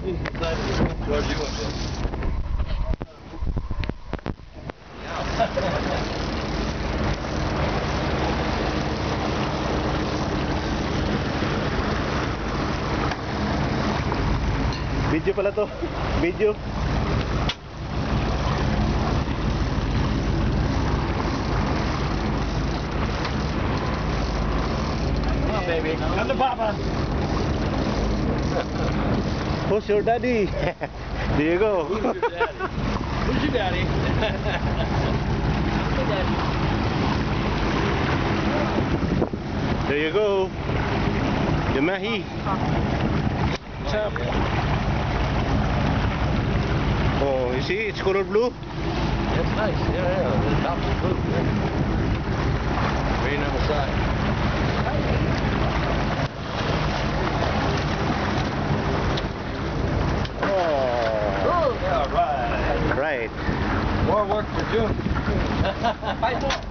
George, you went there. Video pala to. Video. Come on, baby. Come to Papa. Who's your daddy? There you go. Who's your daddy? Who's your daddy? Who's your daddy? There you go. The mahi. What's up? Oh, you see, it's color blue. That's nice. Yeah. The top's blue. Yeah. Green on the side. Oh, Yeah, right. right. More work for June. 5 more.